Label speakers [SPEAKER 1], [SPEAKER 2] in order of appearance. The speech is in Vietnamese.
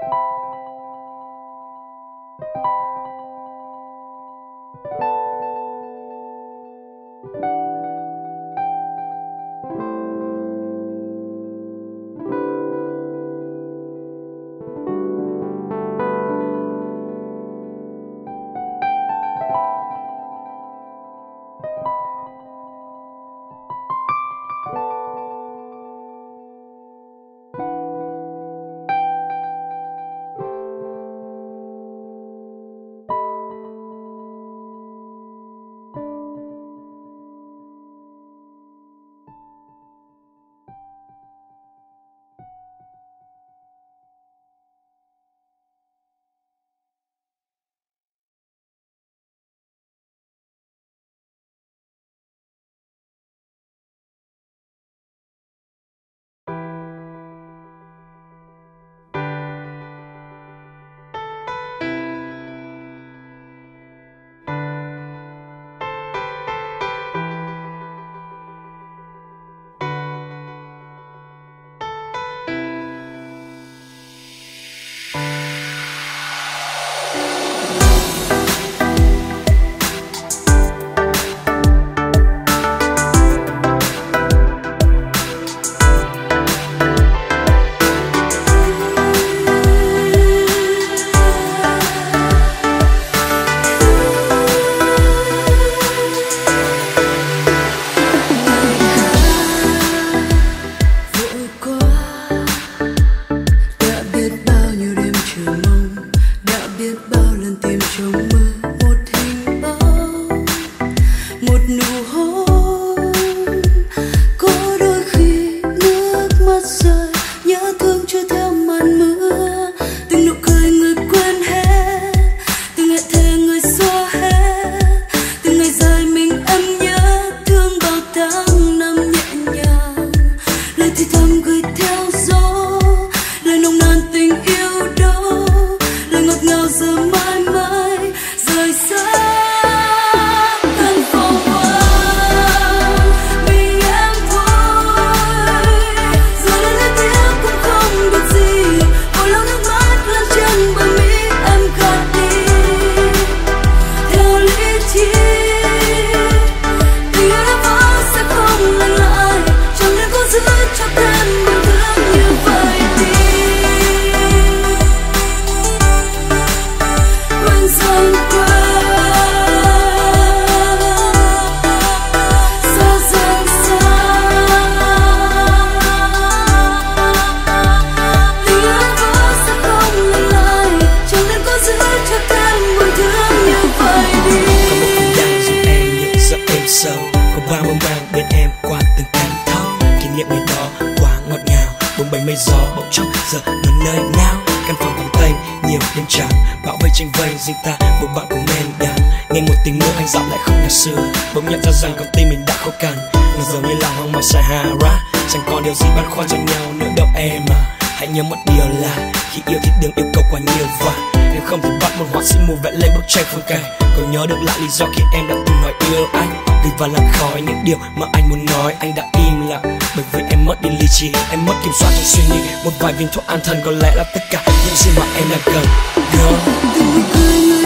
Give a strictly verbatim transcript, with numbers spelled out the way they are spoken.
[SPEAKER 1] Bỗng nhận ra rằng con tim mình đã không cần, nó giống như là hoang mạc Sahara, chẳng còn điều gì băn khoăn cho nhau nữa đâu em à. Hãy nhớ một điều là khi yêu thì đừng yêu cầu quá nhiều, và nếu không thì bắt một họa sĩ mù vẽ lên bức tranh phong cảnh. Còn nhớ được lại lý do khi em đã từng nói yêu anh, gửi vào làn khói những điều mà anh muốn nói. Anh đã im lặng bởi vì em mất đi lý trí, em mất kiểm soát trong suy nghĩ. Một vài viên thuốc an thần có lẽ là tất cả những gì mà em đang cần. Girl,